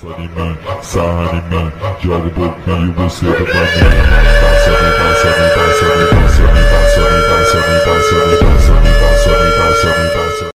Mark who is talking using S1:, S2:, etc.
S1: Sarra em mim, joga um pouquinho, você vai pra mim.